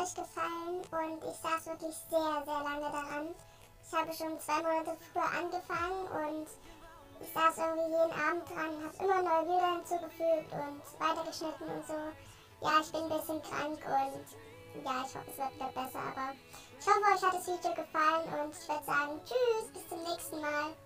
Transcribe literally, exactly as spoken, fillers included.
euch gefallen und ich saß wirklich sehr, sehr lange daran. Ich habe schon zwei Monate früher angefangen und ich saß irgendwie jeden Abend dran, habe immer neue Bilder hinzugefügt und weitergeschnitten und so. Ja, ich bin ein bisschen krank und ja, ich hoffe, es wird wieder besser, aber ich hoffe, euch hat das Video gefallen und ich würde sagen, tschüss, bis zum nächsten Mal.